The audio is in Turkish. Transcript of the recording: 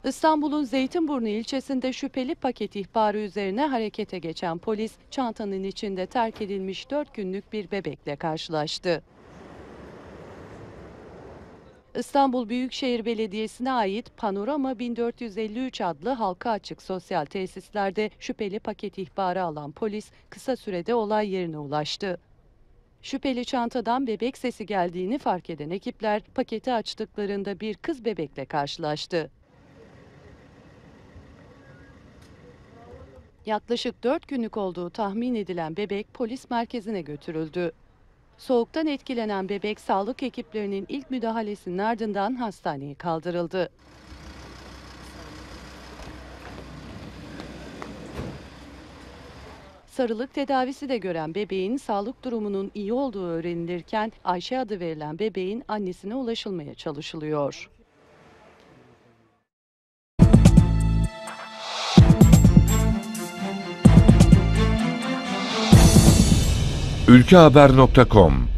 İstanbul'un Zeytinburnu ilçesinde şüpheli paket ihbarı üzerine harekete geçen polis, çantanın içinde terk edilmiş 4 günlük bir bebekle karşılaştı. İstanbul Büyükşehir Belediyesi'ne ait Panorama 1453 adlı halka açık sosyal tesislerde şüpheli paket ihbarı alan polis kısa sürede olay yerine ulaştı. Şüpheli çantadan bebek sesi geldiğini fark eden ekipler paketi açtıklarında bir kız bebekle karşılaştı. Yaklaşık 4 günlük olduğu tahmin edilen bebek polis merkezine götürüldü. Soğuktan etkilenen bebek sağlık ekiplerinin ilk müdahalesinin ardından hastaneye kaldırıldı. Sarılık tedavisi de gören bebeğin sağlık durumunun iyi olduğu öğrenilirken Ayşe adı verilen bebeğin annesine ulaşılmaya çalışılıyor. Ülkehaber.com